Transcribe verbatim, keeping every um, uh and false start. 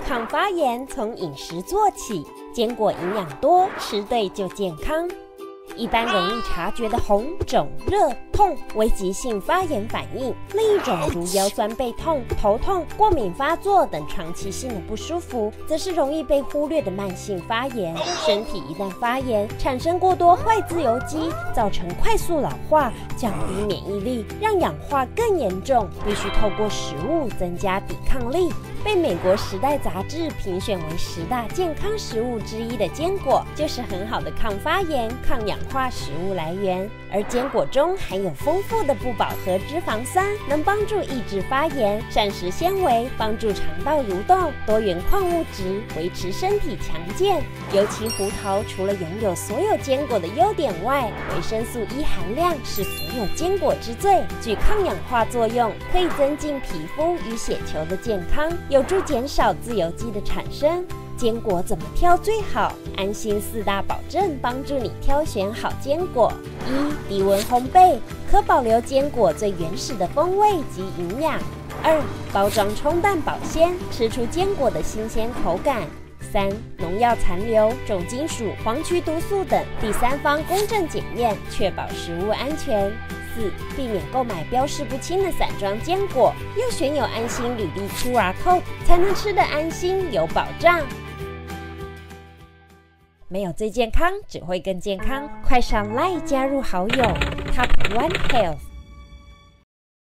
抗发炎从饮食做起，坚果营养多，吃对就健康。一般容易察觉的红、肿、热、痛为急性发炎反应，另一种如腰酸背痛、头痛、过敏发作等长期性的不舒服，则是容易被忽略的慢性发炎。身体一旦发炎，产生过多坏自由基，造成快速老化，降低免疫力，让氧化更严重，必须透过食物增加抵抗力。被美国时代杂志评选为十大健康食物之一的坚果，就是很好的抗发炎、抗氧化食物来源。而坚果中含有丰富的不饱和脂肪酸，能帮助抑制发炎；膳食纤维帮助肠道蠕动；多元矿物质维持身体强健。尤其胡桃除了拥有所有坚果的优点外，维生素 E 含量是所有坚果之最，具抗氧化作用，可以增进皮肤与血球的健康，有助减少自由基的产生。坚果怎么挑最好？安心四大保证帮助你挑选好坚果。一、低温烘焙，可保留坚果最原始的风味及营养。二、包装冲淡保鲜，吃出坚果的新鲜口感。三、农药残留、重金属、黄曲毒素等第三方公正检验，确保食物安全。四、避免购买标示不清的散装坚果，又选有安心履历 Q R code， 才能吃得安心有保障。没有最健康，只会更健康。快上 LINE 加入好友 Top One Health。